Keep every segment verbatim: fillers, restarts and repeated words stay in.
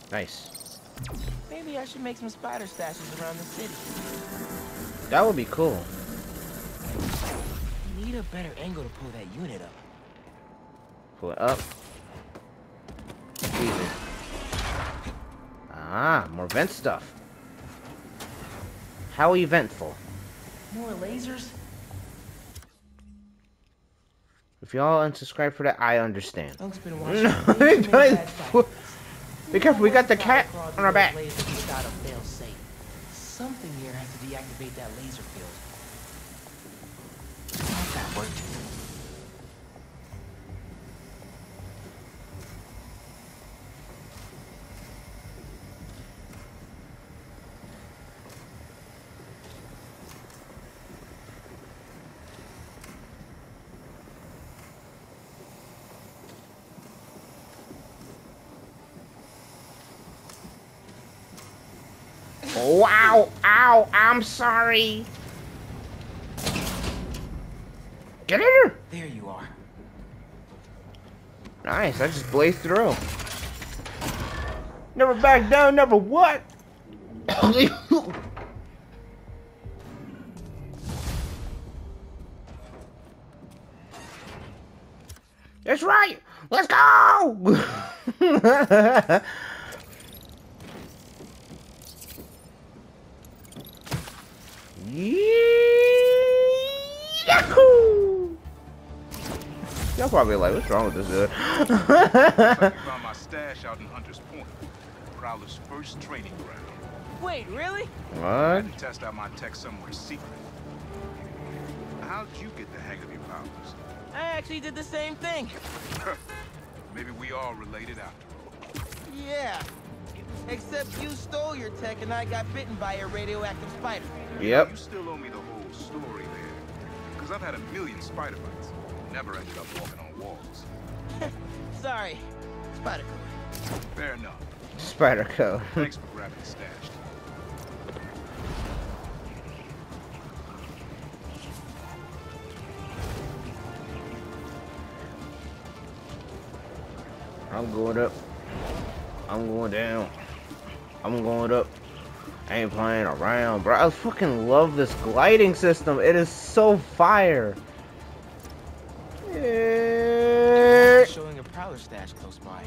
Nice. Maybe I should make some spider stashes around the city. That would be cool. Need a better angle to pull that unit up. Pull it up. Easy. Ah, more vent stuff. How eventful. More lasers? If y'all unsubscribe for that, I understand. Unk's been watching No, way too many bad sightings. be careful, we got the cat on our back. Something here has to deactivate that laser field. How's that work? Wow! Ow! I'm sorry. Get in here! There you are. Nice, I just blazed through. Never back down, never what? That's right! Let's go! Yahoo! Y'all probably like, what's wrong with this dude? I found my stash out in Hunter's Point, Prowler's first training ground. Wait, really? I What? had to test out my tech somewhere secret. How'd you get the hang of your powers? I actually did the same thing. Maybe we all related after all. Yeah. Except you stole your tech and I got bitten by a radioactive spider. Yep. You still owe me the whole story there. Because I've had a million spider bites. Never ended up walking on walls. Sorry. Spider code. Fair enough. Spider code. Thanks for grabbing the stash. I'm going up. I'm going down. I'm going up. I ain't playing around, bro. I fucking love this gliding system. It is so fire. Yeah. Showing a prowler stash close by.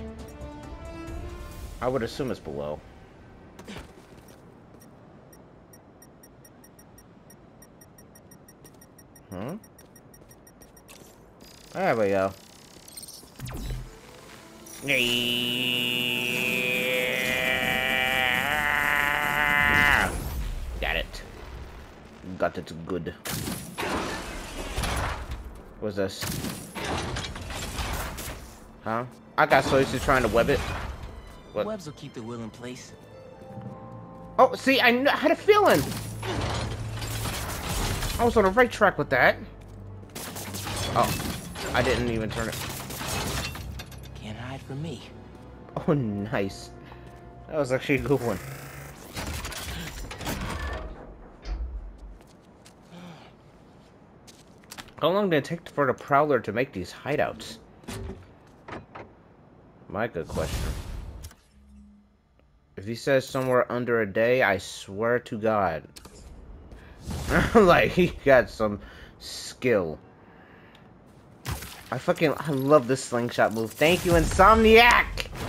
I would assume it's below. Hmm? There we go. Yeah. Got it. Got it good. What's this? Huh? I got so used to trying to web it. What? Webs will keep the wheel in place. Oh, see, I, kn I had a feeling. I was on the right track with that. Oh, I didn't even turn it. Can't hide from me. Oh, nice. That was actually a good one. How long did it take for the Prowler to make these hideouts? My good question. If he says somewhere under a day, I swear to God. Like, he got some skill. I fucking, I love this slingshot move. Thank you, Insomniac!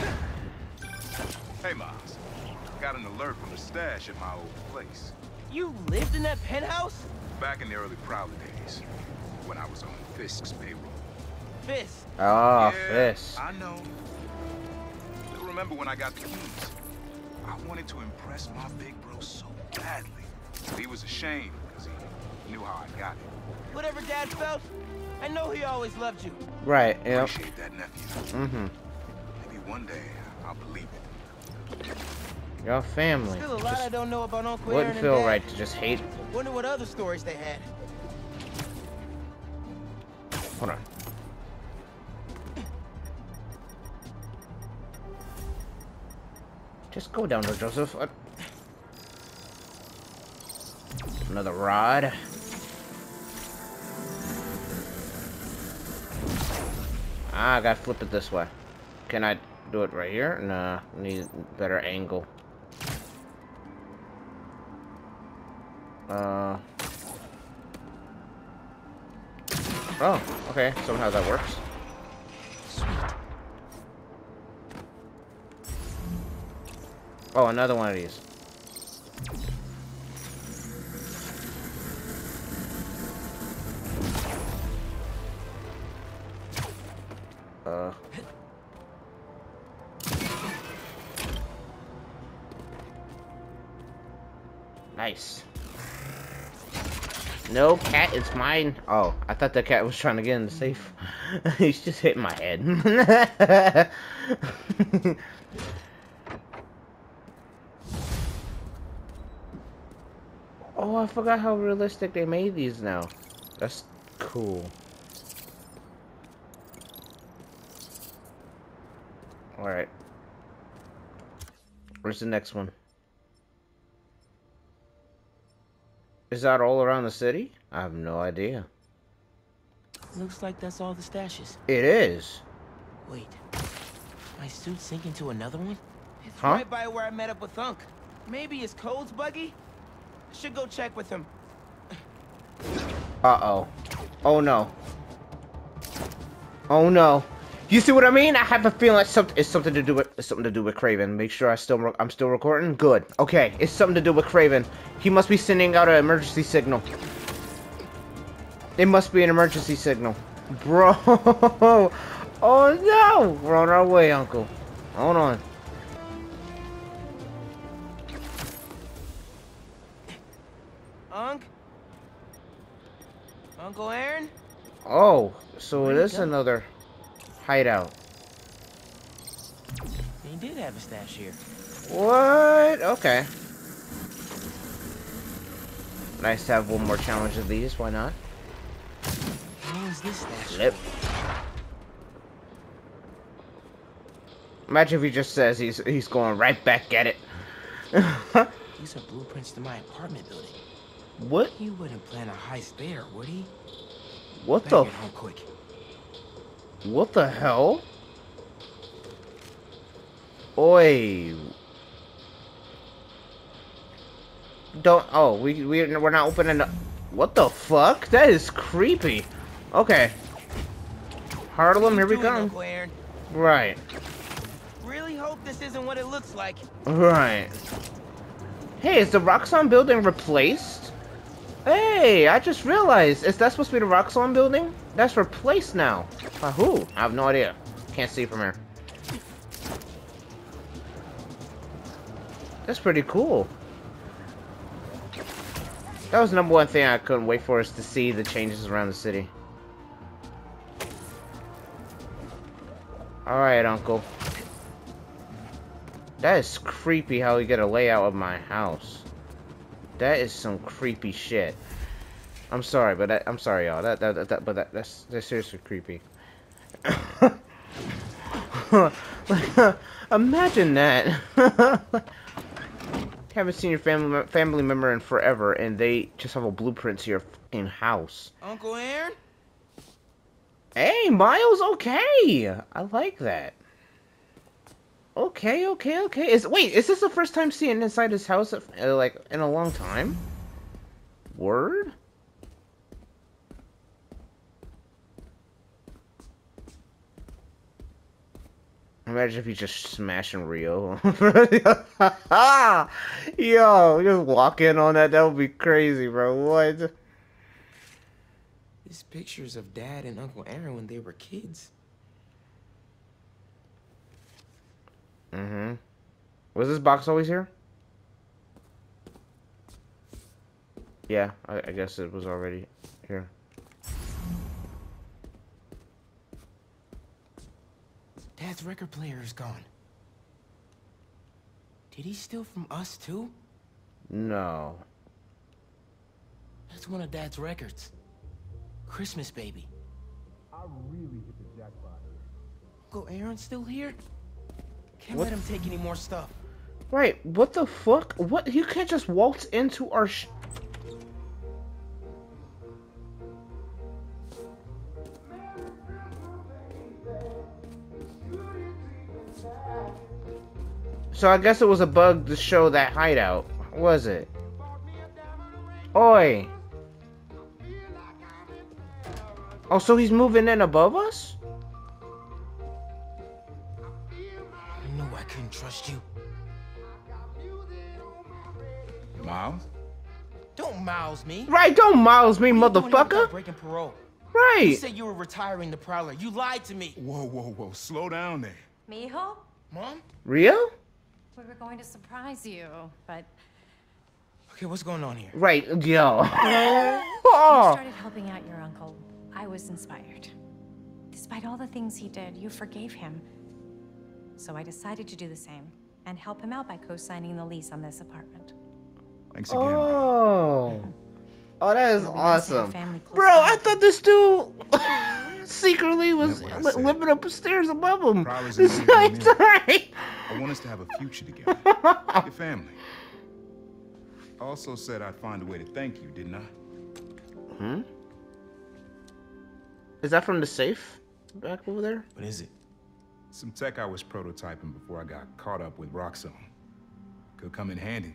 Hey, Miles. Got an alert from the stash at my old place. You lived in that penthouse? Back in the early Prowler days, when I was on Fisk's payroll. Fist. Oh, yeah, Fist. I know. Still remember when I got the keys. I wanted to impress my big bro so badly. He was ashamed because he knew how I got it. Whatever Dad felt, I know he always loved you. Right, yeah. Appreciate that, nephew. Mm-hmm. Maybe one day I'll believe it. Your family. Still a lot Just I don't know about Uncle Aaron wouldn't and feel Dad. right to just hate. Wonder what other stories they had. Hold on. Just go down there, Joseph. Uh, Another rod. Ah, I gotta flip it this way. Can I? Do it right here? Nah, need better angle. Uh. Oh, okay. Somehow that works. Sweet. Oh, another one of these. Uh. Nice. No, cat, it's mine. Oh, I thought the cat was trying to get in the safe. He's just hitting my head. Oh, I forgot how realistic they made these now. That's cool. Alright. Where's the next one? Is that all around the city? I have no idea. Looks like that's all the stashes. It is. Wait. My suit sink into another one? It's Huh? right by where I met up with Unc. Maybe it's Cole's buggy? Should go check with him. Uh-oh. Oh, no. Oh, no. You see what I mean? I have a feeling it's something, it's something to do with it's something to do with Kraven. Make sure I still I'm still recording. Good. Okay, it's something to do with Kraven. He must be sending out an emergency signal. It must be an emergency signal, bro. Oh no! We're on our way, Uncle. Hold on. Unc? Uncle Aaron? Oh, so Where'd it he is go? another hideout. He did have a stash here. What? Okay. Nice to have one more challenge of these. Why not? What is this stash? Flip. Imagine if he just says he's he's going right back at it. These are blueprints to my apartment building. What? He wouldn't plan a heist there, would he? What Better the? get home quick. What the hell? Oi. Don't. Oh, we we we're not opening the. What the fuck? That is creepy. Okay. Harlem, here we What are you doing, come. Uncle Aaron? Right. Really hope this isn't what it looks like. Right. Hey, is the Roxxon building replaced? Hey, I just realized. Is that supposed to be the Roxxon building? That's replaced now. By who? I have no idea. Can't see from here. That's pretty cool. That was the number one thing I couldn't wait for, is to see the changes around the city. Alright, Uncle. That is creepy how you get a layout of my house. That is some creepy shit. I'm sorry, but that, I'm sorry, y'all. That, that, that, that, but that, that's, that's seriously creepy. Like, imagine that. Haven't seen your family family member in forever, and they just have a blueprint to your fucking house. Uncle Aaron? Hey, Miles. Okay, I like that. Okay, okay, okay. Is wait, is this the first time seeing inside his house, uh, like, in a long time? Word? Imagine if he's just smashing Rio. Yo, just walk in on that. That would be crazy, bro. What? These pictures of Dad and Uncle Aaron when they were kids. Mm-hmm. Was this box always here? Yeah, I, I guess it was already here. Dad's record player is gone. Did he steal from us too? No. That's one of Dad's records. Christmas Baby. I really hit the jackpot. Uncle Aaron's still here? Can't What? let him take any more stuff. Right, what the fuck? What? You can't just waltz into our sh- So I guess it was a bug to show that hideout. Was it? Oi. Oh, so he's moving in above us? I knew I couldn't trust you. Miles? Don't mouse me. Right, don't miles me, What are you doing here motherfucker. without breaking parole. You Right. said you were retiring the Prowler. You lied to me. Whoa, whoa, whoa. Slow down there. Mijo, Mom? Rio? we were going to surprise you, but Okay, what's going on here? Right, yo. you Oh. started helping out your uncle. I was inspired. Despite all the things he did, you forgave him. So I decided to do the same and help him out by co-signing the lease on this apartment. Thanks again. Oh. Oh, that is We must have awesome. family close Bro, by. I thought this dude secretly was That's what I li- said. living upstairs above him. Prowler's This in the rearview nice mirror. time. I want us to have a future together. Like your family. I also said I'd find a way to thank you, didn't I? Hmm? Is that from the safe back over there? What is it? Some tech I was prototyping before I got caught up with Roxxon. Could come in handy.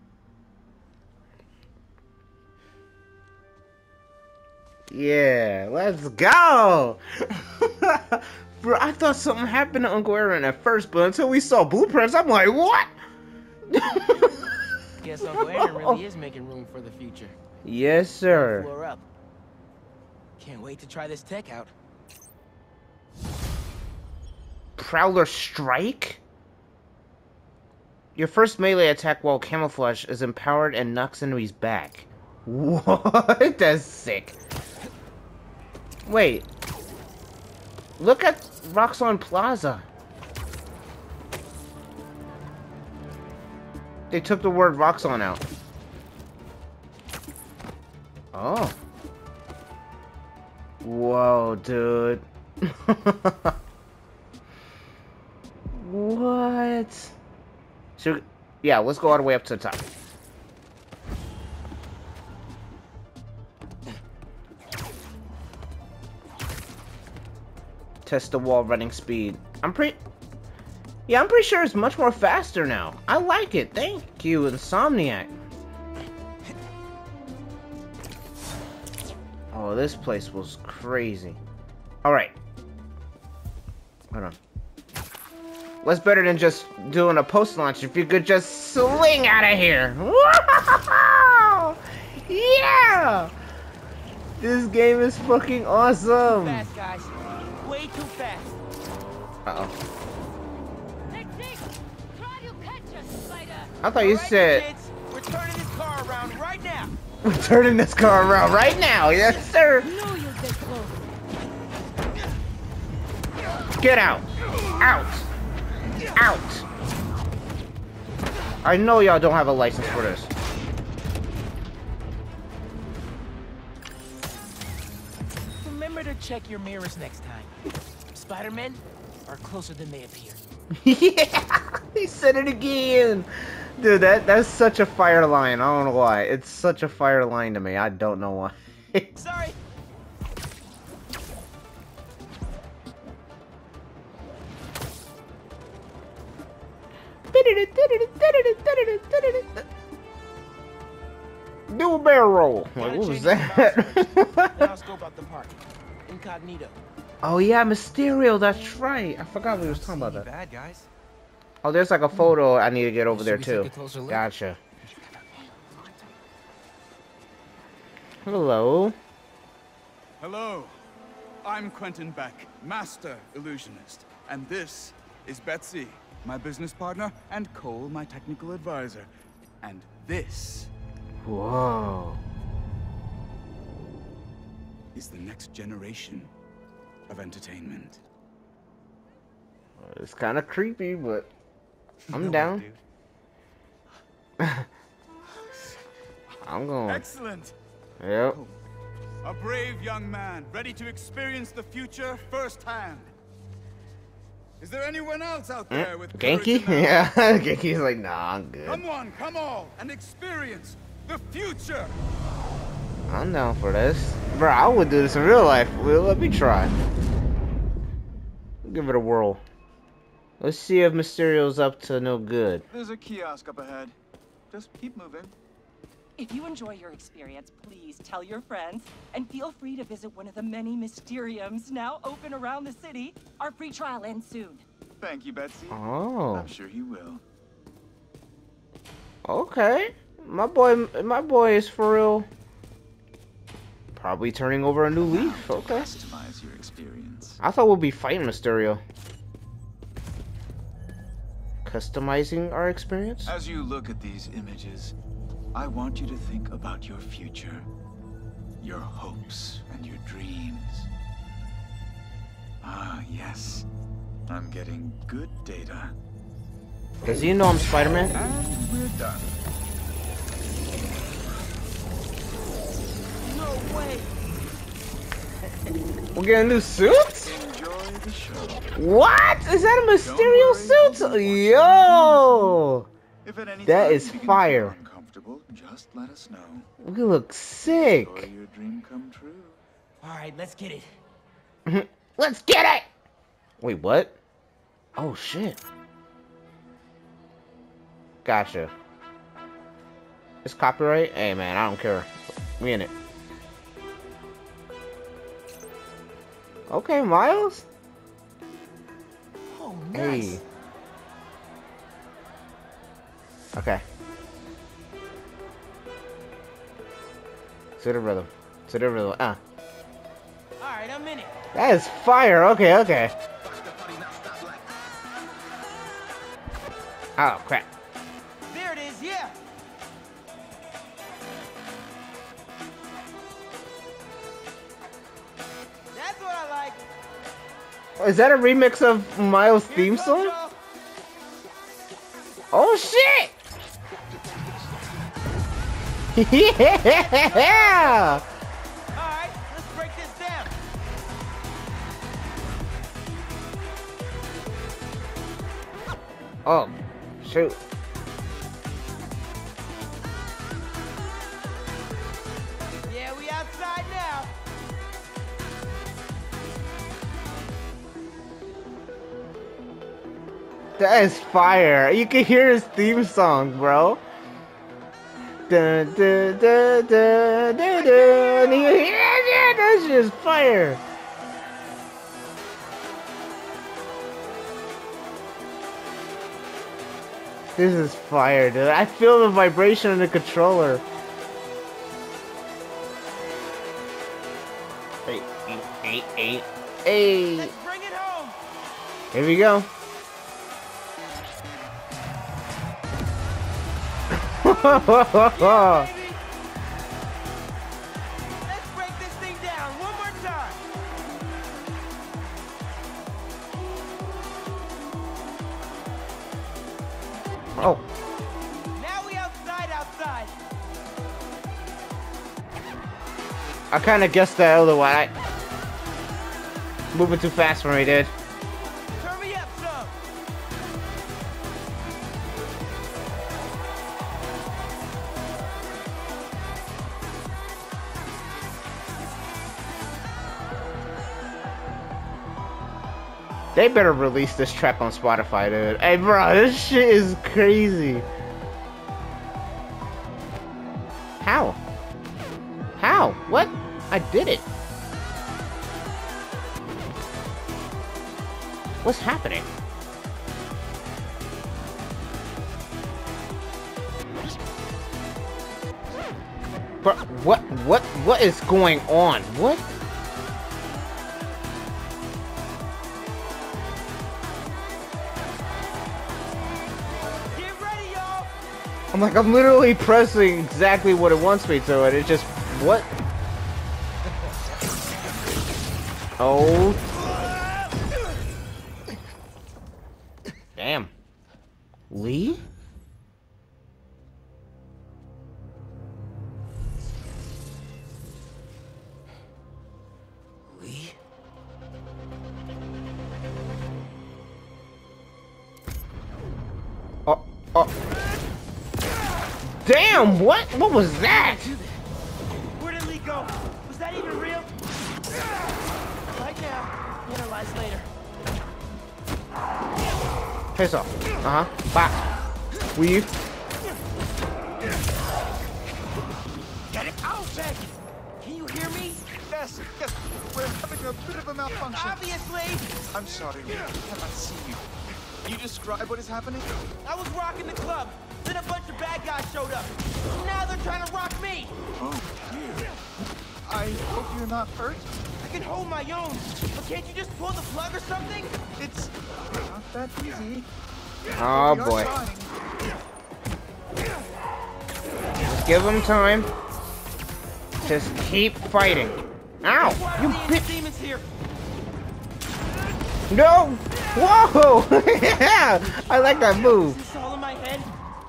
Yeah, let's go. Bro, I thought something happened to Uncle Aaron at first, but until we saw blueprints, I'm like, what? Guess Uncle Aaron really is making room for the future. Yes, sir. Floor up. Can't wait to try this tech out. Prowler Strike? Your first melee attack while camouflage is empowered and knocks enemies back. What? That's sick. Wait. Look at Roxxon Plaza. They took the word Roxxon out. Oh. Whoa, dude. What? So, yeah, let's go all the way up to the top. Test the wall running speed. I'm pretty... Yeah, I'm pretty sure it's much more faster now. I like it. Thank you, Insomniac. Oh, this place was crazy. Alright. Hold on. What's better than just doing a post-launch if you could just sling out of here? Wow! Yeah! This game is fucking awesome. Fast, guys. Way too fast. Uh-oh. Try to catch us, spider. I thought you All right, said... kids, we're turning this car around right now. We're turning this car around right now. Yes, sir. No, you'll get close. Get out. Out. Out. I know y'all don't have a license for this. Remember to check your mirrors next time. Spider-Men are closer than they appear. Yeah, he said it again. Dude, that that's such a fire line. I don't know why. It's such a fire line to me. I don't know why. Sorry. Do a barrel roll. Like, Gotta what was change some that? mouse first. Then I'll scope out the park. Incognito. Oh yeah, Mysterio. That's right. I forgot we was talking about that. Bad guys. Oh, there's like a photo I need to get over there Should we take too. a closer look? Gotcha. Hello. Hello, I'm Quentin Beck, Master Illusionist, and this is Betsy, my business partner, and Cole, my technical advisor. And this Whoa. is the next generation of entertainment. It's kind of creepy, but I'm No, down. dude. I'm going. Excellent! Yep. A brave young man, ready to experience the future firsthand. Is there anyone else out there with courage Genki? in their Yeah. hearts? Genki's like, nah, I'm good. Come on, come all, and experience the future! I'm down for this. Bro, I would do this in real life. Well, let me try. Give it a whirl. Let's see if Mysterio's up to no good. There's a kiosk up ahead. Just keep moving. If you enjoy your experience, please tell your friends, and feel free to visit one of the many Mysteriums now open around the city. Our free trial ends soon. Thank you, Betsy. Oh. I'm sure he will. Okay. My boy, my boy is for real. Probably turning over a new leaf. Okay. Customize your experience. I thought we'd be fighting Mysterio. Customizing our experience? As you look at these images, I want you to think about your future, your hopes and your dreams. Ah, yes. I'm getting good data. Does he know I'm Spider-Man? And we're done. No way! We're getting new suits? Enjoy the show. What? Is that a Mysterio Don't suit? worry, Yo! If at any That time is you begin to feel fire. uncomfortable, just let us know. We look sick. Enjoy your dream come true. Alright, let's get it. Let's get it! Wait, what? Oh, shit. Gotcha. It's copyright? Hey, man, I don't care. We in it. Okay, Miles? Oh, nice. Hey. Okay. To the rhythm. To the rhythm. Ah. Alright, I'm in it. That is fire. Okay, okay. Oh, crap. There it is, yeah. That's what I like. Is that a remix of Miles' theme Here song? goes, y'all. Oh, shit! Yeah! Alright, let's break this down. Oh, shoot. Yeah, we outside now. That is fire. You can hear his theme song, bro. Dun, dun, dun, dun, dun, dun. You hear that? That shit is fire. This is fire, dude. I feel the vibration of the controller. Hey, hey, hey, hey, hey. Let's bring it home. Here we go. Yeah, baby. Let's break this thing down one more time. Oh, Now we outside, outside. I kind of guessed that otherwise. Moving too fast for me, dude. Turn me up some. They better release this track on Spotify, dude. Hey, bro, this shit is crazy. How? How? What? I did it. What's happening? Bro, what? What? What is going on? What? Get ready, y'all. I'm like, I'm literally pressing exactly what it wants me to, and it just, what? Oh. Damn. Lee? Lee? Oh, oh. Damn, what? What was that? Where did Lee go? Was that even real? Right now. Analyze later. Face off. Uh huh. Bop. Weave. Get it out, Beck! Can you hear me? Yes, yes, we're having a bit of a malfunction. Obviously! I'm sorry, we cannot see you. Can you describe what is happening? I was rocking the club, then a bunch of bad guys showed up. Now they're trying to rock me! Oh, dear. I hope you're not hurt. I can hold my own, but can't you just pull the plug or something? It's not that easy. Oh We are boy. trying. Just give him time. Just keep fighting. Ow! Why You are the bitch! demons here? No! Whoa! Yeah! I like that move. Is this all in my head?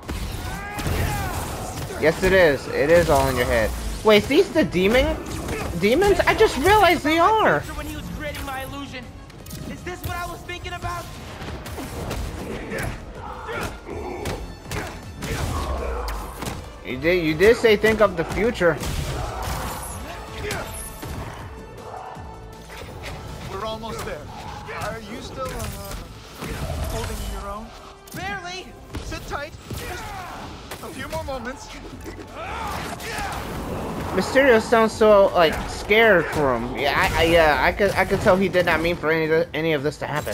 Yes, it is. It is all in your head. Wait, these the demon demons? I just realized they are. When he was creating my illusion. Is this what I was thinking about? You did. You did say think of the future. We're almost there. Are you still uh, holding your own? Barely. Sit tight. Just a few more moments. Mysterio sounds so like scared for him. Yeah, I, I yeah, I could, I could tell he did not mean for any of the, any of this to happen.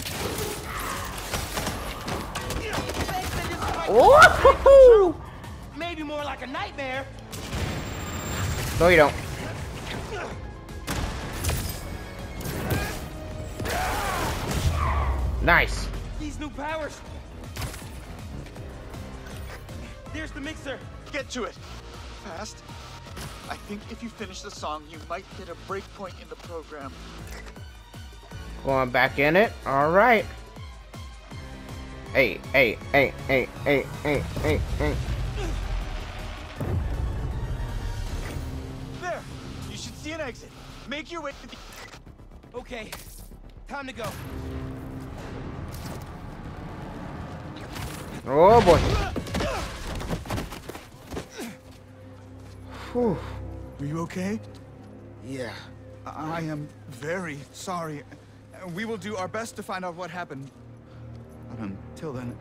Woohoo! Maybe more like a nightmare. No, you don't. Nice. These new powers. There's the mixer. Get to it. Fast. I think if you finish the song, you might hit a break point in the program. Going back in it. All right. Hey, hey, hey, hey, hey, hey, hey, hey. There. You should see an exit. Make your way to the... Okay, time to go. Oh boy. Whew. Are you okay? Yeah. I I am very sorry. Uh, We will do our best to find out what happened. But until then,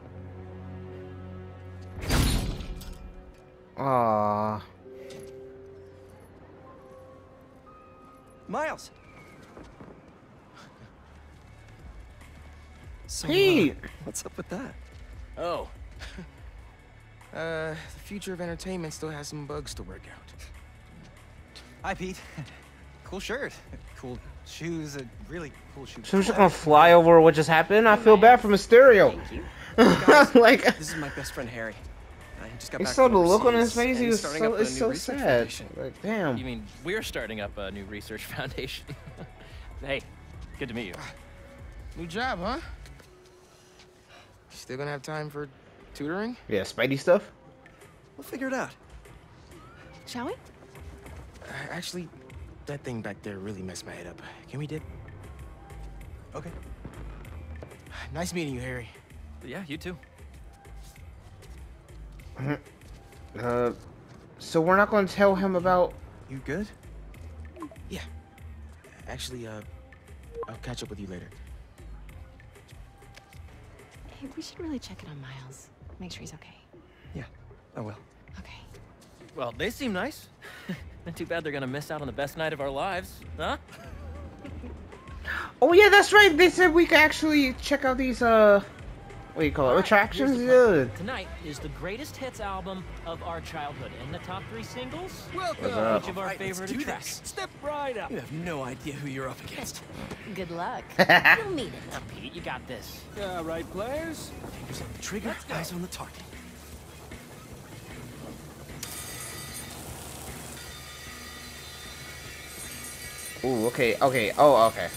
Aww. Miles. So, Pete! uh, what's up with that? Oh. uh, the future of entertainment still has some bugs to work out. Hi, Pete. Cool shirt. Cool shoes. A really cool shoe. So I'm just gonna fly over what just happened. I feel bad for Mysterio. Guys, Like, this is my best friend Harry. I just got he back saw from the look on his overseas, face. and He he's was starting so, up a it's new so research sad. foundation. Like, damn. You mean we're starting up a new research foundation? Hey, good to meet you. New job, huh? Still gonna have time for tutoring? Yeah, Spidey stuff. We'll figure it out. Shall we? Uh, actually, that thing back there really messed my head up. Can we dip? Okay. Nice meeting you, Harry. Yeah, you too. Uh, so we're not gonna tell him about. You good? Yeah. Actually, uh, I'll catch up with you later. Hey, we should really check in on Miles. Make sure he's okay. Yeah, I will. Okay. Well, they seem nice. Not too bad they're gonna miss out on the best night of our lives, huh? Oh yeah, that's right. They said we could actually check out these uh, what do you call it? All right, Attractions. here's the plan. Yeah. Tonight is the greatest hits album of our childhood, and the top three singles. What's up? Each of our Right, let's favorite do attractions. this. Step right up. You have no idea who you're up against. Good luck. You'll need it. Now, Pete, you got this. Yeah, right, players. Fingers on the trigger, eyes on the target. Ooh, okay, okay. Oh, okay.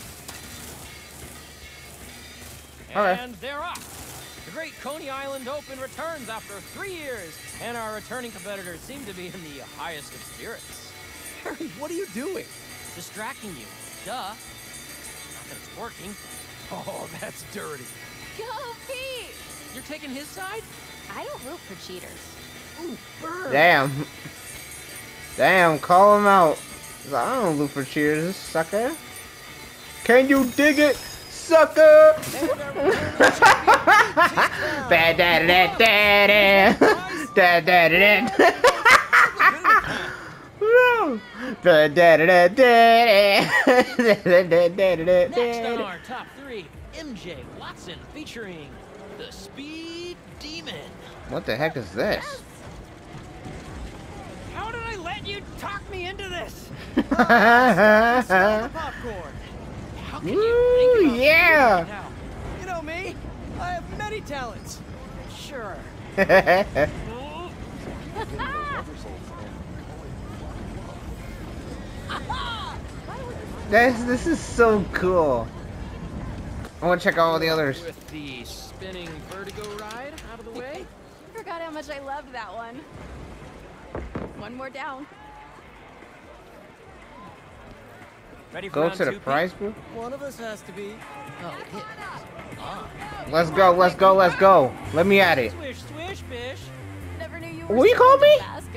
Okay. And they're off. The Great Coney Island Open returns after three years, and our returning competitors seem to be in the highest of spirits. Harry, what are you doing? Distracting you. Duh. Not that it's working. Oh, that's dirty. Go, Pete! You're taking his side? I don't root for cheaters. Ooh, burn. Damn. Damn, call him out. He's like, I don't look for cheers, sucker. Can you dig it? sucker. Bad da da da da da da da. Da da da da da da. Next on our top three, M J Watson featuring the Speed Demon. What the heck is this? How did I let you talk me into this? Ooh, Popcorn. How can you think about yeah. right now? You know me. I have many talents. Sure. This this is so cool. I want to check out all the others. With the spinning vertigo ride out of the way. Forgot how much I loved that one. One more down. Ready for Go round to the two, prize Pete? booth. One of us has to be. Oh, it. Ah. Let's go, let's go, let's go. Let me at it. Swish, swish, bish. Never knew you What were you so call into me?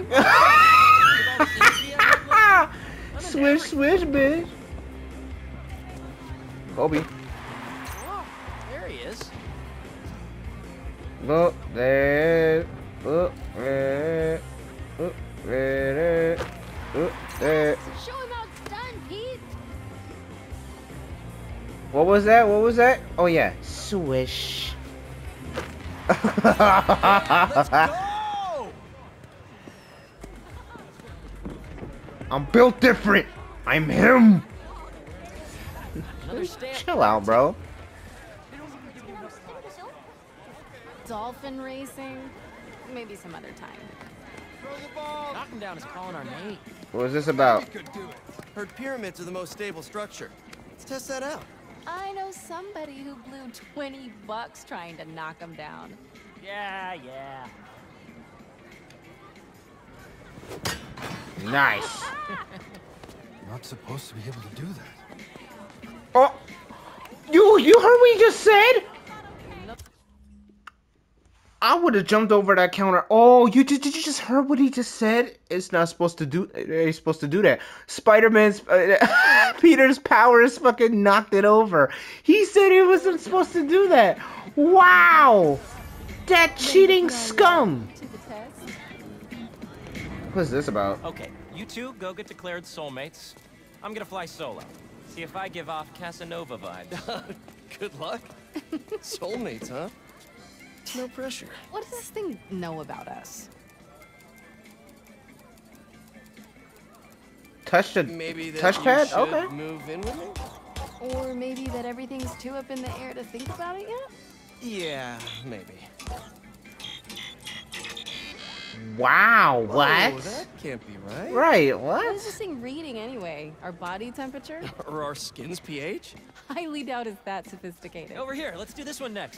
basketball. Swish, swish, bitch. Kobe. Oh, there he is. Look there. Look there. Look there. Look there. Show him how it's done, Pete. What was that? What was that? Oh yeah. Swish. Let's go! I'm built different. I'm him. Another stamp. Chill out, bro. Dolphin racing? Maybe some other time. Knocking down is calling our name. What was this about? Heard pyramids are the most stable structure. Let's test that out. I know somebody who blew twenty bucks trying to knock him down. Yeah, yeah. Nice. Not supposed to be able to do that. Oh, you you heard what he just said? I would have jumped over that counter. Oh, you did, did you just heard what he just said? It's not supposed to do. He's supposed to do that. Spider-Man's uh, Peter's powers fucking knocked it over. He said he wasn't supposed to do that. Wow, that cheating scum. What's this about? Okay, you two go get declared soulmates. I'm gonna fly solo. See if I give off Casanova vibes. Good luck. Soulmates, huh? No pressure. What does this thing know about us? Touch the Maybe that touchpad? you should Okay. move in with me? Or maybe that everything's too up in the air to think about it yet? Yeah, maybe. Wow, what? Oh, that can't be right. Right, What what? is this thing reading anyway? Our body temperature? Or our skin's pH? Highly doubt it's that sophisticated. Over here, let's do this one next.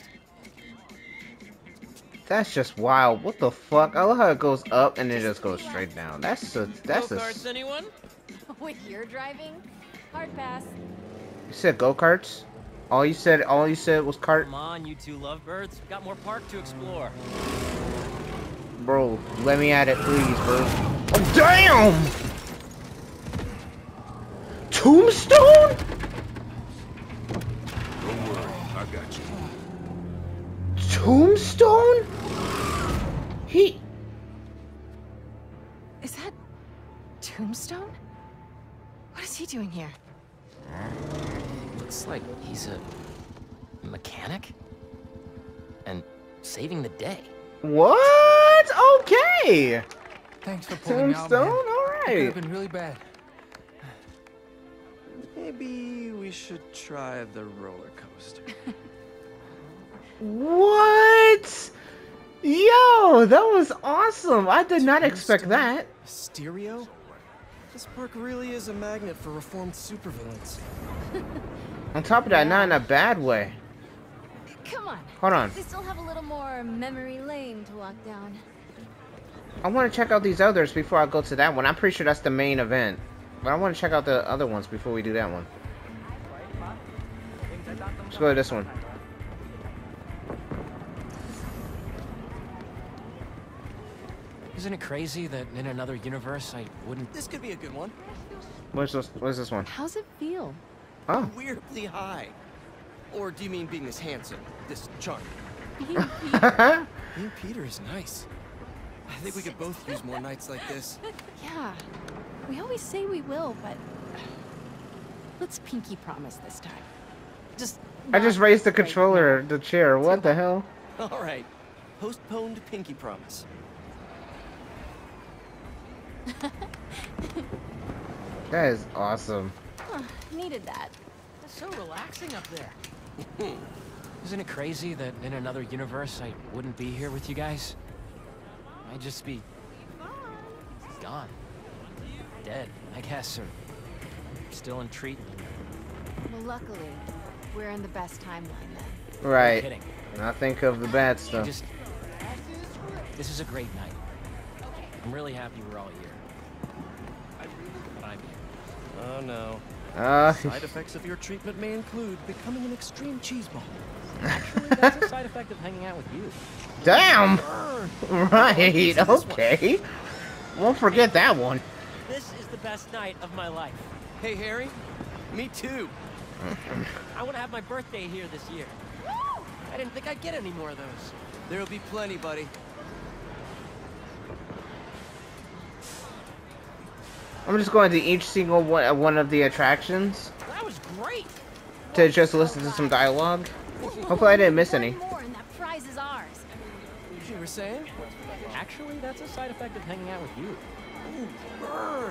That's just wild. What the fuck? I love how it goes up and it just goes straight down. That's a that's a. Go-karts, anyone? With your driving? Hard pass. You said go karts? All you said, all you said was cart, Come on, you two lovebirds. Got more park to explore. bro. Let me at it, please, bro. Oh damn! Tombstone? Don't worry, I got you. Tombstone? He. Is that Tombstone? What is he doing here? Looks like he's a mechanic and saving the day. What? Okay. Thanks for pulling me out, Tombstone. man. All It could right. have been really bad. Maybe we should try the roller coaster. What? Yo, that was awesome. I did not expect that. Stereo? This park really is a magnet for reformed supervillains. On top of that, not in a bad way. Come on. Hold on. We still have a little more memory lane to walk down. I want to check out these others before I go to that one. I'm pretty sure that's the main event. But I want to check out the other ones before we do that one. Let's go to this one. Isn't it crazy that in another universe I wouldn't... This could be a good one. What's this? What's this one? How's it feel? Oh. Weirdly high. Or do you mean being this handsome, this charming? Being Peter. Being Peter is nice. I think we could both use more nights like this. Yeah. We always say we will, but let's pinky promise this time. Just I just raised the controller, the chair. What the hell? All right. Postponed pinky promise. That is awesome. Huh, needed that. It's so relaxing up there. Isn't it crazy that in another universe I wouldn't be here with you guys? I'd just be gone. Dead, I guess, or still in treatment. Well, luckily, we're in the best timeline then. Right. Kidding. Now think of the bad stuff. Just, this is a great night. I'm really happy we're all here. But I'm here. Oh no. Uh, Side effects of your treatment may include becoming an extreme cheeseball. Actually, that's a side effect of hanging out with you. Damn! Right, okay. Won't forget that one. This is the best night of my life. Hey, Harry. Me too. I want to have my birthday here this year. I didn't think I'd get any more of those. There'll be plenty, buddy. I'm just going to each single one, one of the attractions. That was great. To just listen to some dialogue. Hopefully I didn't miss any. More and that prize is ours. You were saying? Actually, that's a side effect of hanging out with you. Ooh, burn.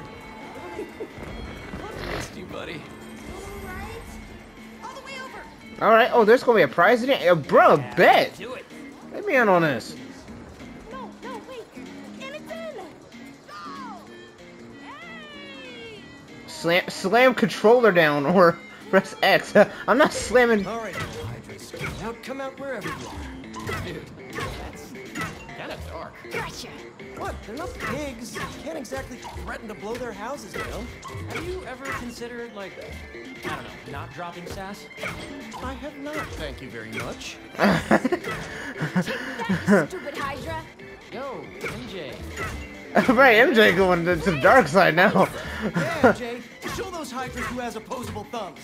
Missed you, buddy. All the way over. Alright, oh, there's gonna be a prize in it? Uh, bro, bet! Do it. Let me in on this. No, no, wait. And it's in. Go. Hey. Slam, slam controller down or press X. I'm not slamming. All right, Hydras. Now come out wherever you are. Dude, That's kind of dark. Pressure. what? They're not pigs. You can't exactly threaten to blow their houses down. Have you ever considered, like, I don't know, not dropping sass? I have not, thank you very much. That, you stupid Hydra. Yo, M J. Right, M J going to, to the dark side now. Yeah, M J, show those Hydras who has opposable thumbs.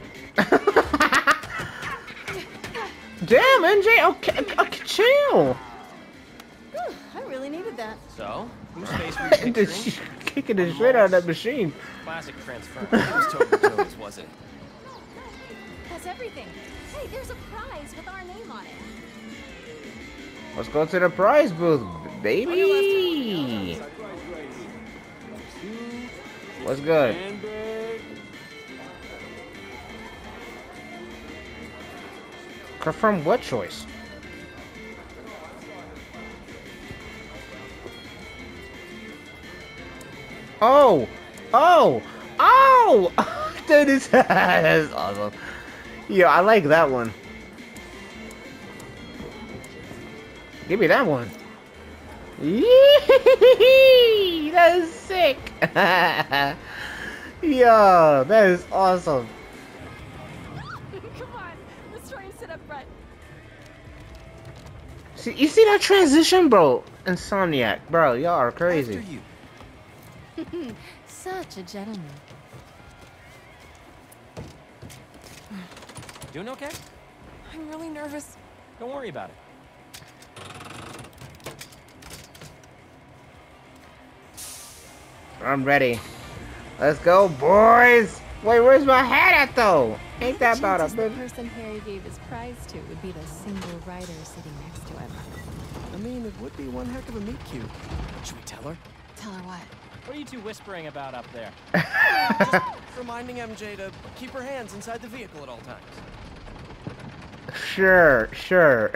Damn, M J, okay, okay, chill. Whew, I really needed that. So, who's face reading? She's kicking the shit out of that machine. Classic transfer. It was totally Joe's, wasn't it? That's everything. Hey, there's a prize with our name on it. Let's go to the prize booth, baby. What's good? Confirm what choice? Oh! Oh! Oh! Dude, this that's awesome. Yeah, I like that one. Give me that one. Yee! That is sick. Yo, that is awesome. Come on, let's try and sit up front. See, you see that transition, bro? Insomniac, bro, y'all are crazy. After you. Such a gentleman. Doing okay? I'm really nervous. Don't worry about it. I'm ready. Let's go, boys. Wait, where's my hat at, though? Ain't that about a Chances the bit? person Harry gave his prize to would be the single rider sitting next to him. I mean, it would be one heck of a meet cute. Should we tell her? Tell her what? What are you two whispering about up there? Just reminding M J to keep her hands inside the vehicle at all times. Sure, sure.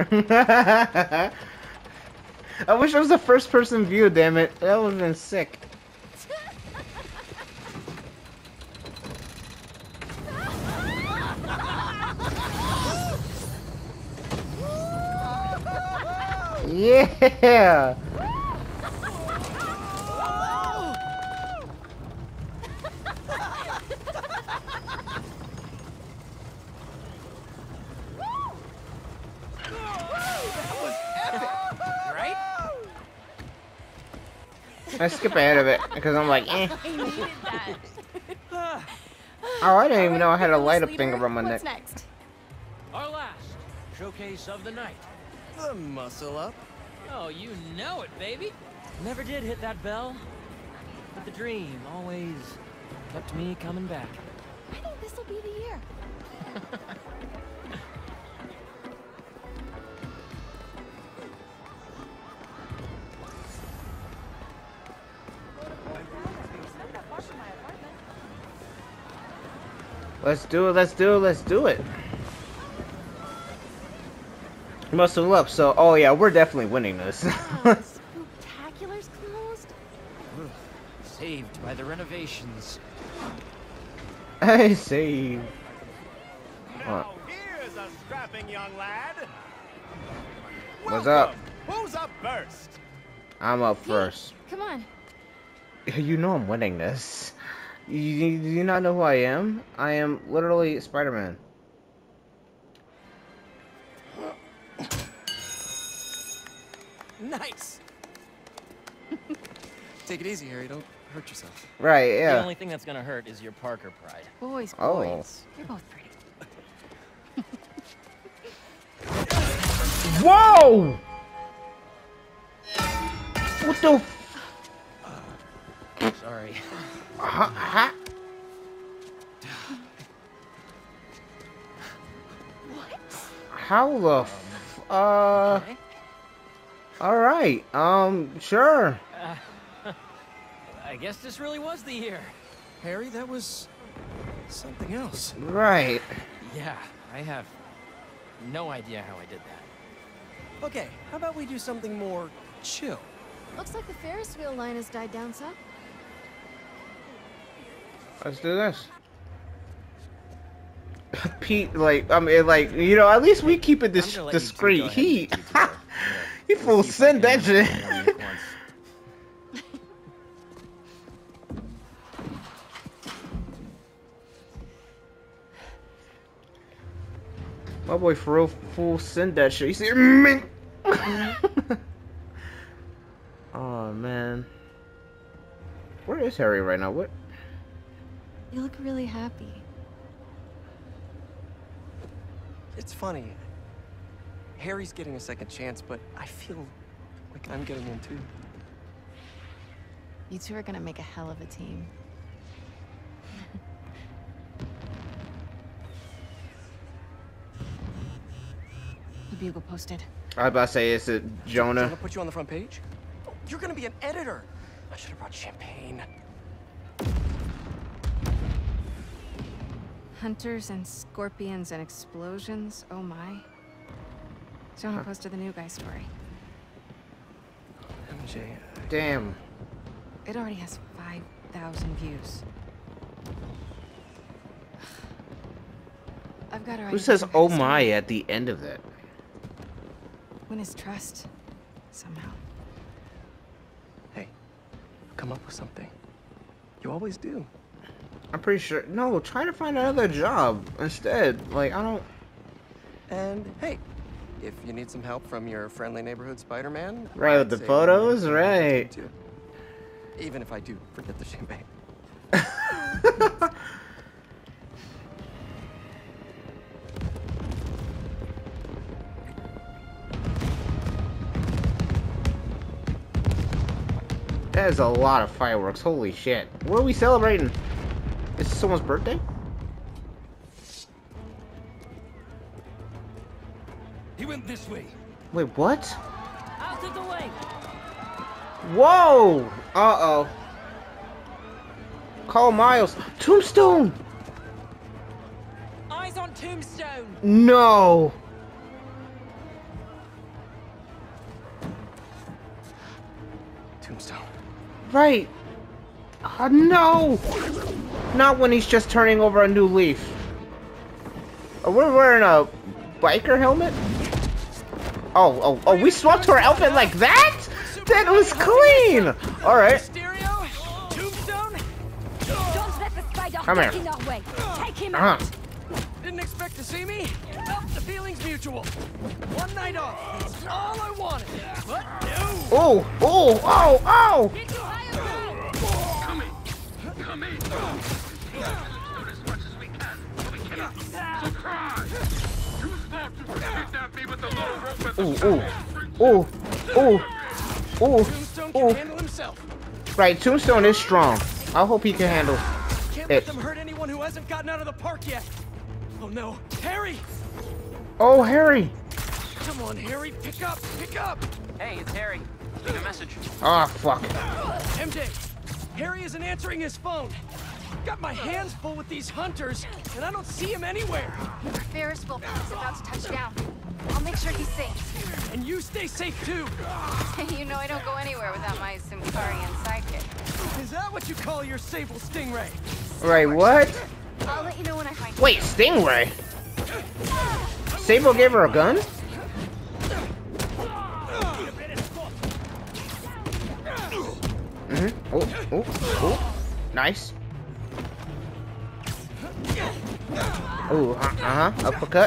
I wish it was a first-person view, damn it. That would have been sick. Yeah! Right? I skip ahead of it because I'm like, eh. I needed that. Oh, I didn't even know I had a Fearless light up leader, thing around my what's neck. next? showcase of the night. The muscle up. Oh, you know it, baby. Never did hit that bell, but the dream always kept me coming back. I think this'll be the year. Let's do it, let's do it, let's do it. Muscle up, so, oh yeah, we're definitely winning this. Spooktacular's closed? Saved by the renovations. I see. Now here's a strapping young lad. What's up? Who's up first? I'm up first. Come on. You know I'm winning this. You, you, do you not know who I am? I am literally Spider-Man. Nice. Take it easy, Harry. Don't hurt yourself. Right, yeah. The only thing that's gonna hurt is your Parker pride. Boys, Oh. boys. You're both pretty. Whoa! What the f- Sorry. Ha ha. What? How the f- uh Okay. all right. Um sure. Uh, I guess this really was the year. Harry, that was something else. Right. Yeah, I have no idea how I did that. Okay, how about we do something more chill? Looks like the Ferris wheel line has died down some. Let's do this. Pete, like, I mean, like, you know, at least we keep it dis I'm gonna let you two discreet. go ahead He, and do together. he full See if I send can that shit. handle you at once. My boy for real full send that shit. You see me? Oh man. Where is Harry right now? What? You look really happy. It's funny. Harry's getting a second chance, but I feel like I'm getting one too. You two are gonna make a hell of a team. The Bugle posted. I was about to say, is it Jonah? Jonah put you on the front page? Oh, you're gonna be an editor. I should have brought champagne. Hunters and scorpions and explosions. Oh my. Jonah posted the new guy story. M J. Damn. It already has five thousand views. I've got to Who says "oh my" at the end of that? Win his trust somehow. Hey, come up with something. You always do. I'm pretty sure. No, try to find another job instead. Like, I don't. And hey, if you need some help from your friendly neighborhood Spider-Man, Right, with I'd the say photos, you right. too. Even if I do forget the champagne. That is a lot of fireworks. Holy shit. What are we celebrating? Is it someone's birthday? He went this way. Wait, what? Out of the way. Whoa! Uh-oh. Call Miles. Tombstone! Eyes on Tombstone. No! Tombstone. Right. Uh, no! Not when he's just turning over a new leaf. Uh, we're wearing a biker helmet? Oh, oh, oh, we swapped her outfit like that? That was clean! Alright. Tombstone. Don't let the spider Come get here. in our way. Take him Uh-huh. out. Didn't expect to see me? Well, the feeling's mutual. One night off. It's all I wanted. But no. Oh, oh, oh, oh! Get to higher ground. Come in. Come in. Load as much as we can. We cannot. Surprise! Too smart to protect that big Ooh, ooh, ooh, ooh, ooh, Tombstone can ooh. handle himself. Right, Tombstone is strong. I hope he can handle Can't it. let them hurt anyone who hasn't gotten out of the park yet. Oh no, Harry! Oh, Harry! Come on, Harry, pick up, pick up! Hey, it's Harry. Leave a message. Oh, fuck. M J, Harry isn't answering his phone. Got my hands full with these hunters, and I don't see him anywhere. Ferris wheel is about to touch down. I'll make sure he's safe. And you stay safe too. You know I don't go anywhere without my Simkarian sidekick. Is that what you call your Sable Stingray? Right, what? I'll let you know when I find Wait, Stingray? Sable gave her a gun? Mm-hmm. Oh, oh, oh. Nice. Oh, uh-huh. Uppercut.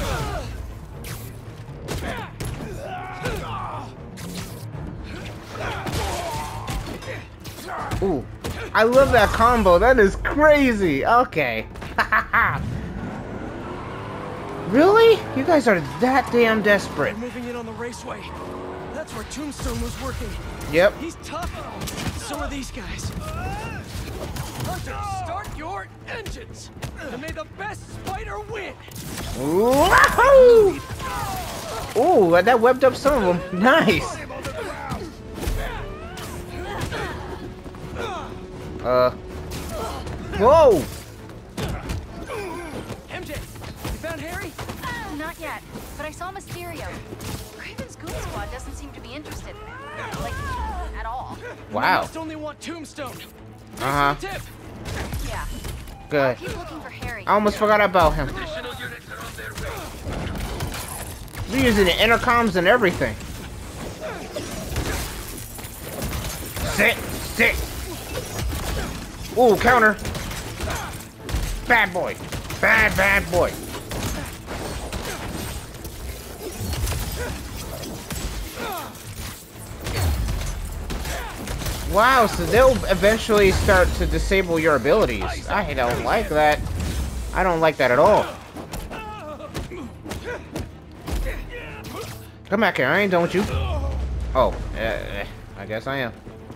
Ooh. I love that combo. That is crazy. Okay. Really? You guys are that damn desperate. We're moving in on the raceway. That's where Tombstone was working. Yep. He's tough. So are these guys. Hunter, start your engines. And may the best spider win. Wahoo! Ooh, that webbed up some of them. Nice. Uh. Whoa! M J, you found Harry? Not yet, but I saw Mysterio. Craven's Goon Squad doesn't seem to be interested in it. Like, at all. Wow. They must only want Tombstone. Uh-huh. Tip. Yeah. Good. Keep looking for Harry. I almost forgot about him. We're using the intercoms and everything. Sit, sit. Ooh, counter. Bad boy. Bad, bad boy. Wow, so they'll eventually start to disable your abilities. I don't like that. I don't like that at all. Come back here, I ain't done with you. Oh, uh, I guess I am.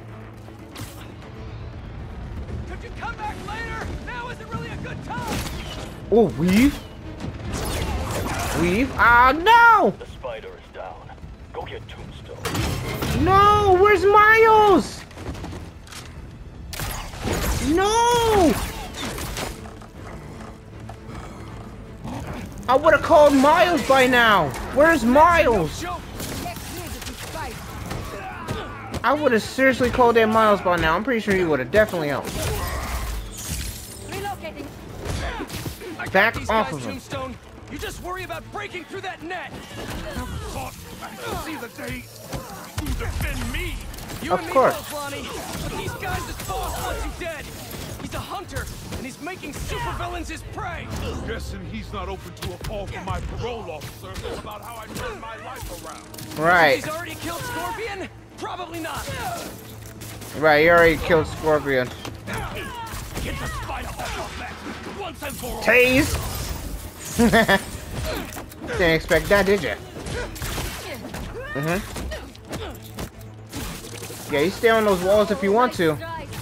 Could you come back later? Now isn't really a good time. Oh, weave? Weave? Ah, no! The spider is down. Go get Tombstone. No, where's Miles? No! I would have called Miles by now. Where's Miles? I would have seriously called in Miles by now. I'm pretty sure he would have definitely helped. Relocating. Back These off guys, of him. Tombstone. You just worry about breaking through that net. See the day you defend me. You Of and me course. both, Lonnie. But these guys, his boss wants you dead. He's a hunter, and he's making supervillains his prey. Guessing he's not open to a call from my parole officer about how I turned my life around. Right. He's already killed Scorpion? Probably not. Right, you already killed Scorpion. Get the spider off your back once and for all. Tase! Didn't expect that, did you? Mm-hmm. Yeah, you stay on those walls if you want to.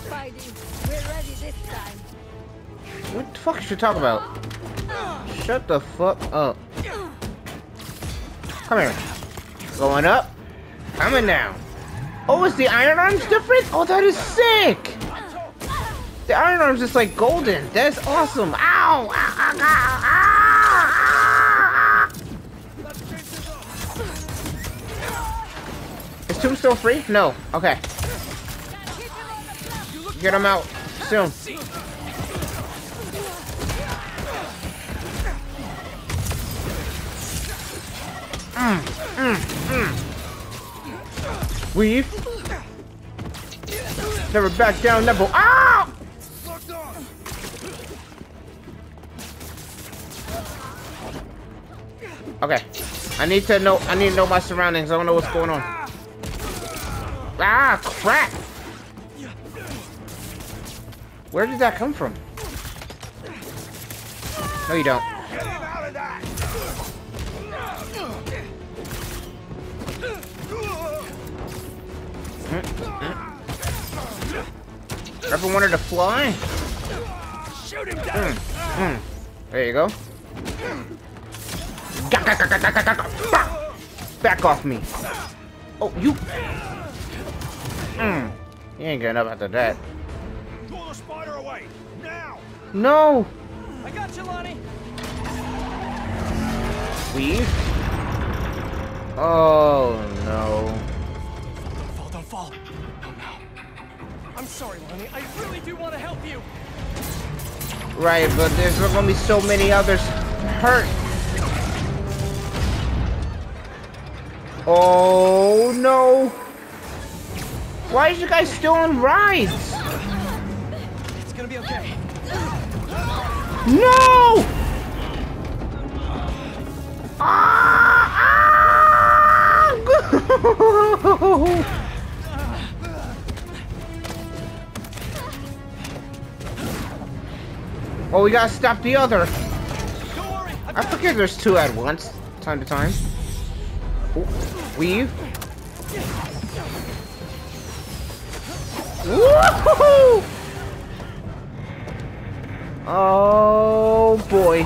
What the fuck should you talk about? Shut the fuck up. Come here. Going up. Coming down. Oh, is the Iron Arms different? Oh, that is sick! The Iron Arms is like golden. That's awesome. Ow! Ow! Ow! Ow! Ow! Is Tombstone free? No. Okay. Get him out soon. Mm, mm, mm. Weave. Never back down, never. Ah! Okay. I need to know. I need to know my surroundings. I don't know what's going on. Ah, crap! Where did that come from? No, you don't. Ever wanted to fly? Shoot him down. Mm. Mm. There you go. Back off me. Oh, you. Mm. You ain't getting up after that. Draw the spider away now. No. I got you, Lonnie. Weave. Oh no. Don't fall, don't fall. Oh no. I'm sorry, Lonnie. I really do want to help you. Right, but there's gonna be so many others hurt. Oh no! Why is you guys still on rides? It's gonna be okay. No! Ah! Ah! Oh, we gotta stop the other. I forget there's two at once, time to time. Ooh, weave. Woohoo! Oh boy.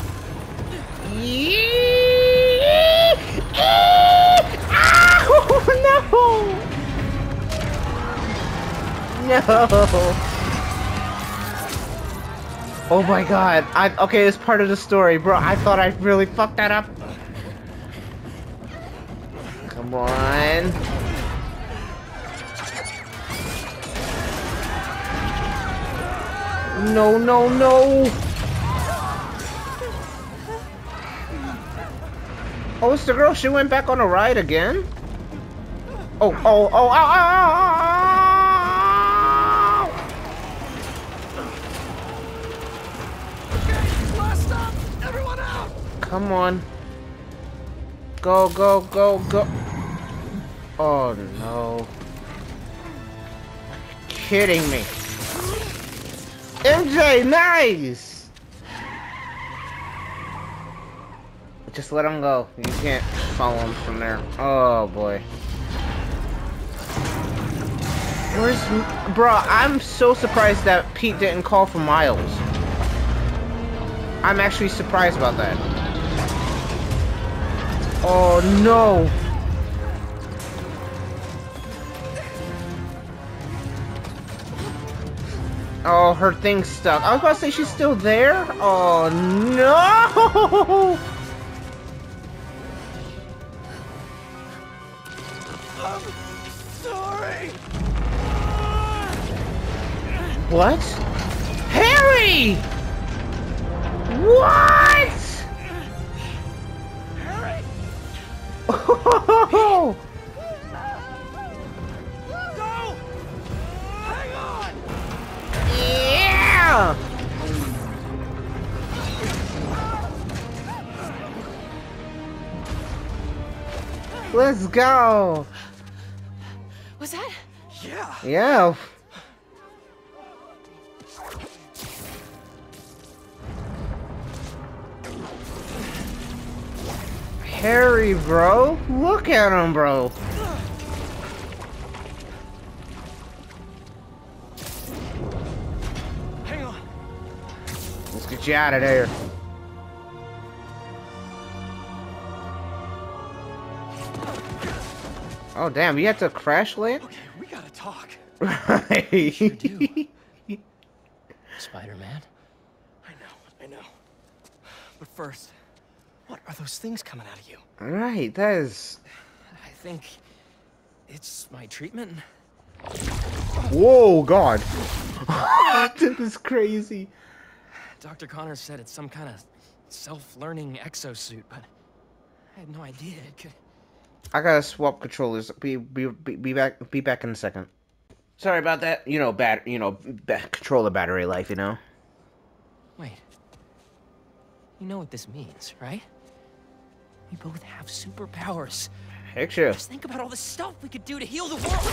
Oh, no! No! Oh my god. I okay, it's part of the story, bro. I thought I really fucked that up. Come on. No, no, no. Oh, it's the girl. She went back on a ride again? Oh, oh, oh, ow, ow, ow, ow. Come on. Go, go, go, go. Oh no. Kidding me. M J, nice! Just let him go. You can't follow him from there. Oh boy. Where's... Bro, I'm so surprised that Pete didn't call for Miles. I'm actually surprised about that. Oh no! Oh, her thing's stuck. I was about to say she's still there. Oh no! I'm sorry. What? Harry! What? Oh! Go! Hang on! Yeah! Let's go! Was that? Yeah! Yeah! Harry, bro. Look at him, bro. Hang on. Let's get you out of there. Oh, damn. You had to crash land? Okay, we gotta talk. Right. Sure do. Spider-Man? I know, I know. But first, what are those things coming out of you? Right, that is... I think it's my treatment. Whoa, God. This is crazy. Doctor Connors said it's some kind of self-learning exosuit, but I had no idea it could... I gotta swap controllers. Be be be, be back. Be back in a second. Sorry about that. You know, bad. You know, ba controller battery life. You know. Wait. You know what this means, right? We both have superpowers. Heck yeah. Just think about all the stuff we could do to heal the world.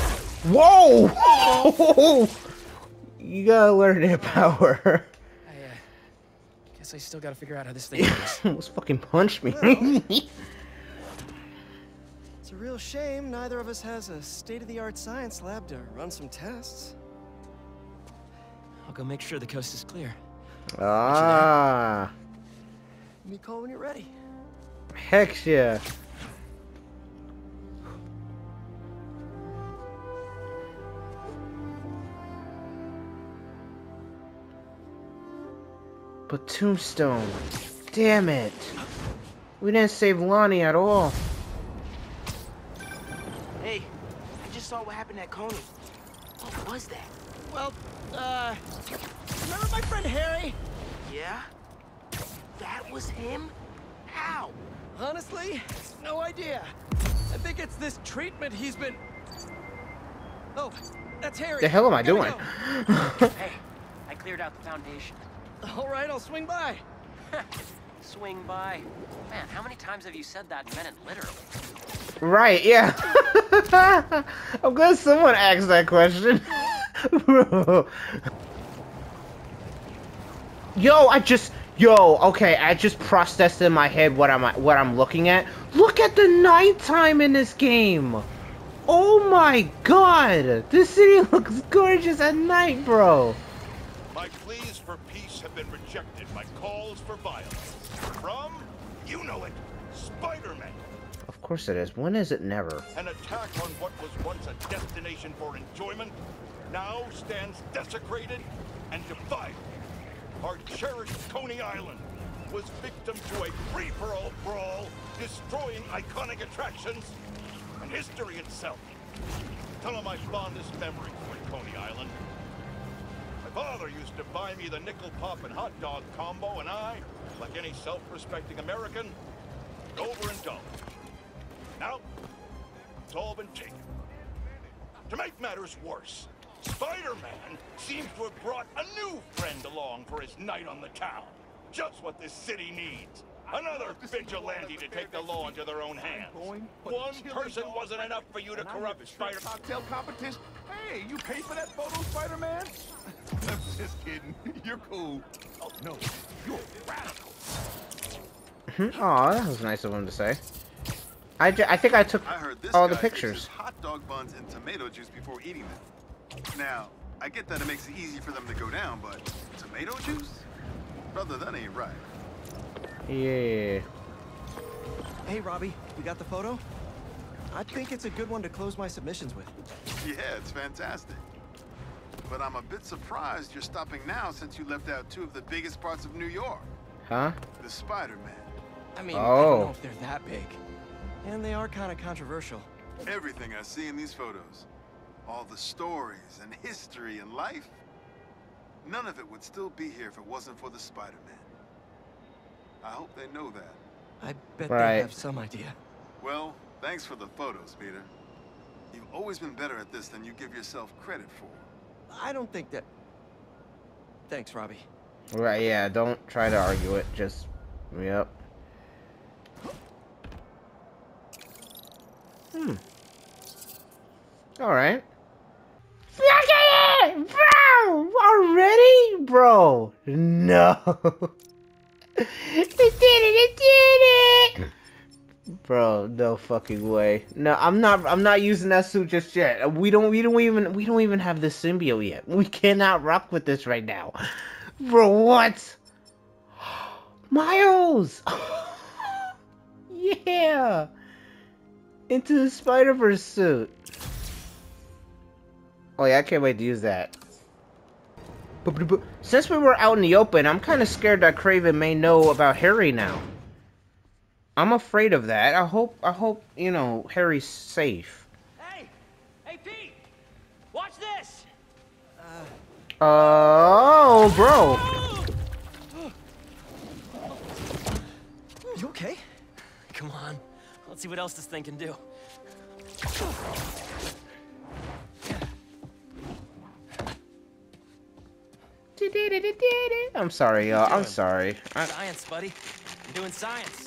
Whoa! You gotta learn that power. I uh, guess I still gotta figure out how this thing works. Almost fucking punched me. It's a real shame neither of us has a state-of-the-art science lab to run some tests. I'll go make sure the coast is clear. Ah. Give me a call when you're ready. Heck yeah. But Tombstone, damn it. We didn't save Lonnie at all. Hey, I just saw what happened at Coney. What was that? Well, uh, remember my friend Harry? Yeah? That was him? How? Honestly, no idea. I think it's this treatment he's been... Oh, that's Harry. The hell am I doing? Hey, I cleared out the foundation. All right, I'll swing by. Swing by. Man, how many times have you said that and meant it literally? Right, yeah. I'm glad someone asked that question. Bro. Yo, I just yo, okay, I just processed in my head what I'm what I'm looking at. Look at the nighttime in this game. Oh my god. This city looks gorgeous at night, bro. My pleas for peace have been rejected by calls for violence. From, you know it, Spider-Man. Of course it is. When is it never? An attack on what was once a destination for enjoyment now stands desecrated and defiled. Our cherished Coney Island was victim to a free-for-all brawl, destroying iconic attractions and history itself. Some of my fondest memories were Coney Island. My father used to buy me the nickel pop and hot dog combo, and I, like any self-respecting American, overindulged. Now, it's all been taken. To make matters worse, Spider-Man seems to have brought a new friend along for his night on the town. Just what this city needs. Another vigilante to take the law into their own hands. One person wasn't enough for you to corrupt Spider... Cocktail competition? Hey, you paid for that photo, Spider-Man? I'm just kidding. You're cool. Oh, no. You're radical. Aw, that was nice of him to say. I, ju I think I took I heard this all the guy pictures. mixes hot dog buns and tomato juice before eating them. Now, I get that it makes it easy for them to go down, but tomato juice? Brother, that ain't right. Yeah. Hey, Robbie, you got the photo? I think it's a good one to close my submissions with. Yeah, it's fantastic. But I'm a bit surprised you're stopping now since you left out two of the biggest parts of New York. Huh? The Spider-Man. I mean, Oh. I don't know if they're that big. And they are kind of controversial. Everything I see in these photos, all the stories and history and life, none of it would still be here if it wasn't for the Spider-Man. I hope they know that. I bet Right. they have some idea. Well, thanks for the photos, Peter. You've always been better at this than you give yourself credit for. I don't think that... Thanks, Robbie. Right, yeah, don't try to argue it. Just, yep. Hmm. Alright. Look at it! Bro! Already? Bro. No. It did it! It did it! Bro, no fucking way. No, I'm not I'm not using that suit just yet. We don't we don't even we don't even have the symbiote yet. We cannot rock with this right now. Bro, what? Miles! Yeah! Into the Spider-Verse suit. Oh yeah, I can't wait to use that. But, but, but since we were out in the open, I'm kind of scared that Kraven may know about Harry now. I'm afraid of that. I hope, I hope, you know, Harry's safe. Hey! Hey, Pete! Watch this! Oh, bro. You okay? Come on. Let's see what else this thing can do. I'm sorry, y'all. I'm sorry. I... Science, buddy. I'm doing science.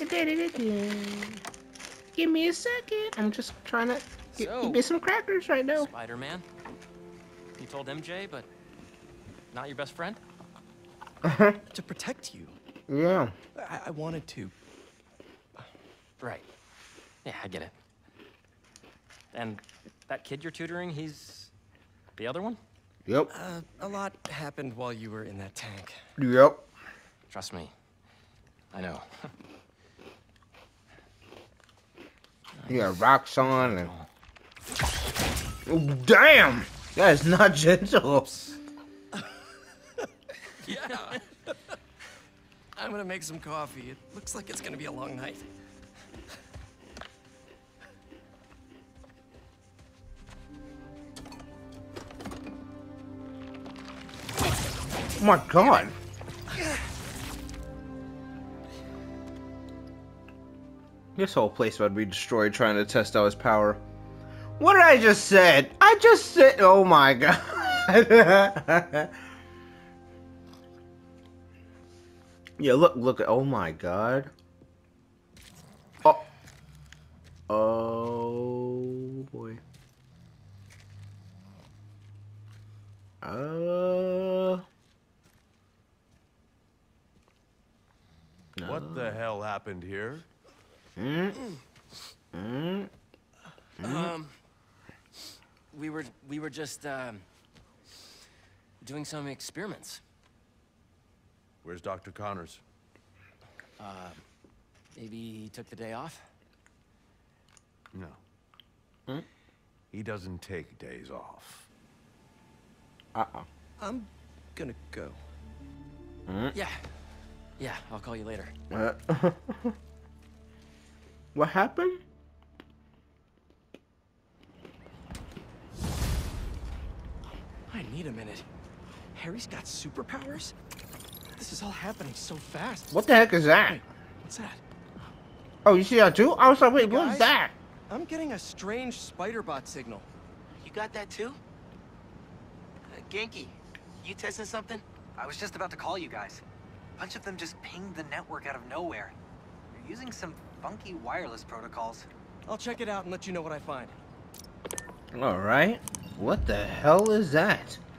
Give me a second. I'm just trying to get, So, give me some crackers right now. Spider-Man. You told M J, but not your best friend? To protect you. Yeah. I, I wanted to. Right. Yeah, I get it. And that kid you're tutoring, he's the other one? Yep. Uh, a lot happened while you were in that tank. Yep. Trust me. I know. You got rocks on and... Oh, damn! That is not gentle. Yeah. I'm gonna make some coffee. It looks like it's gonna be a long night. Oh my god. This whole place would be destroyed trying to test out his power. What did I just said? I just said, oh my god. Yeah, look, look, oh my god. Oh. Oh boy. Uh. No. What the hell happened here? Mm. Mm. Mm. Um, we were we were just um, doing some experiments. Where's Doctor Connors? Uh, maybe he took the day off. No. Hmm? He doesn't take days off. Uh-uh. I'm gonna go. Mm. Yeah, yeah. I'll call you later. Uh, what happened? I need a minute. Harry's got superpowers? This is all happening so fast. What the heck is that? Wait, what's that? Oh, you see that too? I was like, wait, Hey, what is guys, that? I'm getting a strange spider bot signal. You got that too? Uh, Genki, you testing something? I was just about to call you guys. A bunch of them just pinged the network out of nowhere. They're using some funky wireless protocols. I'll check it out and let you know what I find. Alright. What the hell is that?